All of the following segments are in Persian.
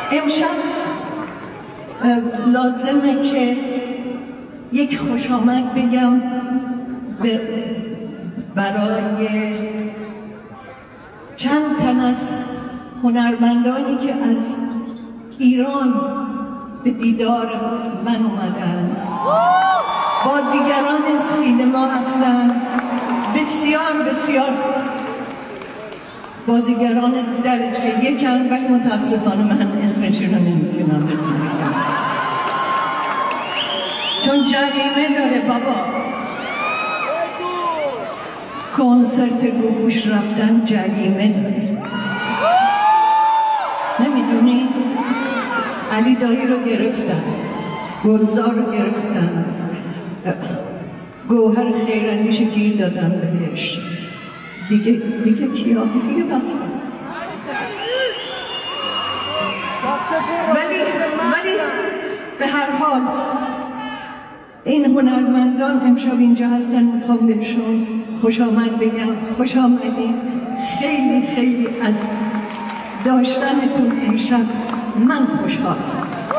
امشب لازمه که یک خوش آمد بگم برای چند تن از هنرمندانی که از ایران به دیدار من اومدن. بازیگران سینما هستن، بسیار بازیگران درجه یکن، ولی متاسفانه من اسمشون رو نمیتونم بهتون بگم چون جریمه داره بابا. کنسرت گوگوش رفتن جریمه داره، نمیدونی؟ علی دایی رو گرفتن، گلزار رو گرفتن، گوهر خیراندیش گیر دادن بهش. دیگه کیا؟ دیگه بس. ولی به هر حال این هنرمندان امشب اینجا هستن، میخوام بهشون خوش آمد بگم. خوش آمدید، خیلی از داشتنتون امشب من خوشحالم.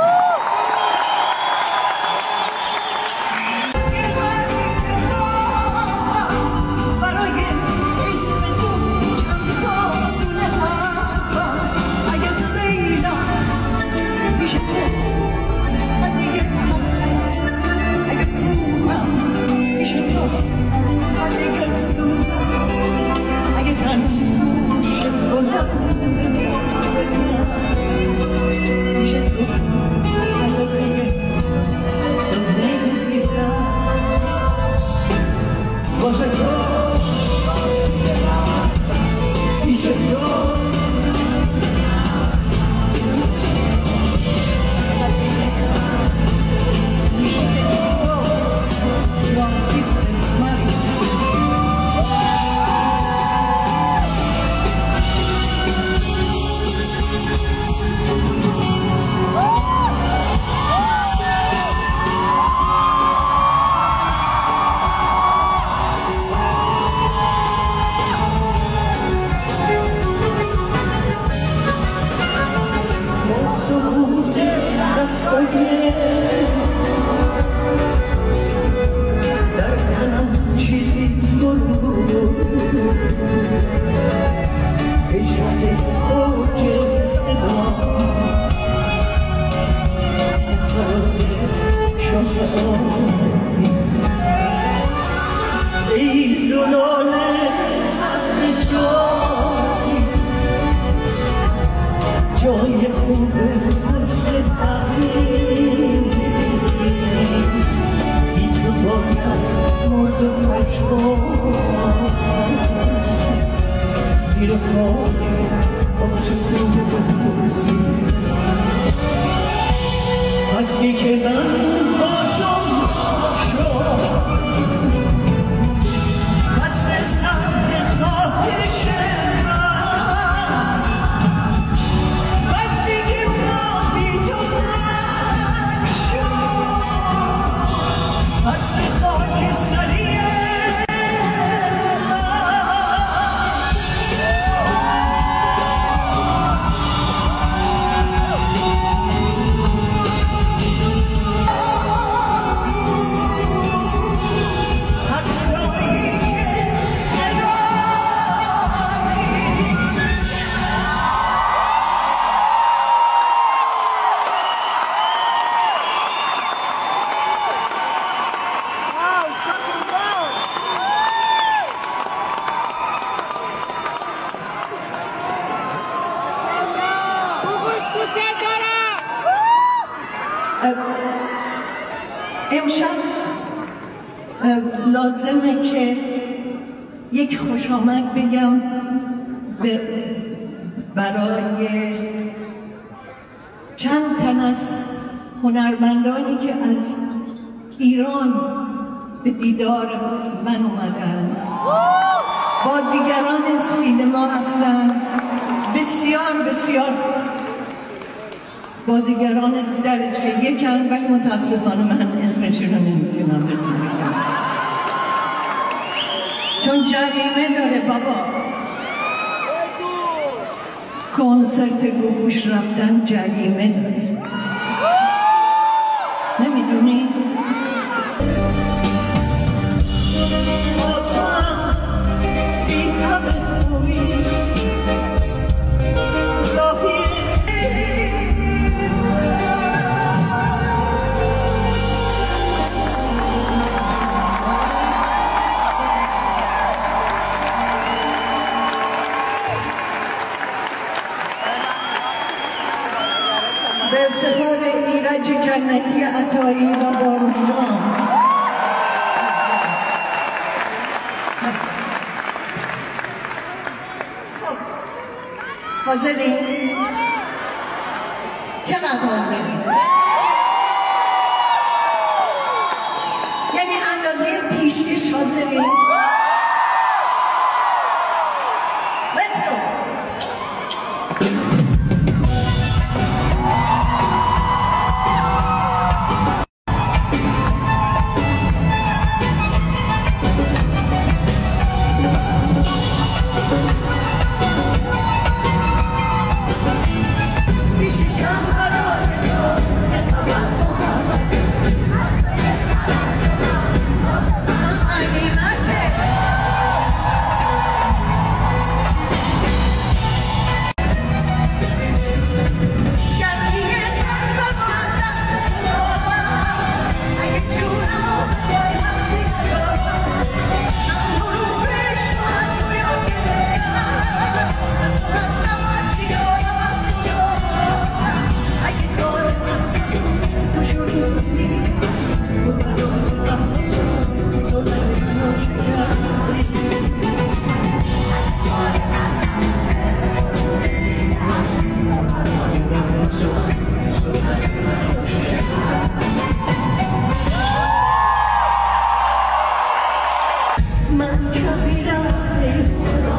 امشب لازمه که یک خوش آمد بگم برای چند تن از هنرمندانی که از ایران به دیدار من اومدن. بازیگران سینما هستن، بسیار بازیگران درجه یکن، ولی متاسفانه من اسمشون رو نمیتونم بهتون بگم چون جریمه داره بابا. کنسرت گوگوش رفتن جریمه داره. نمیدونی؟ به افتخار ایرج جنتی عطایی و باروجان خب حاضرین؟ چقدر حاضرین؟ یعنی اندازه پیشکش حاضرین؟ Let's go!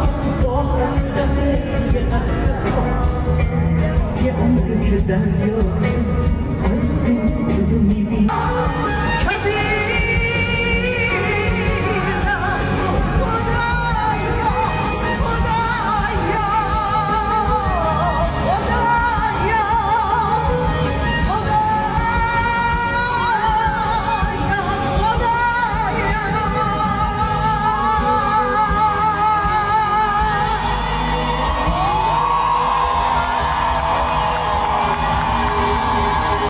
دریا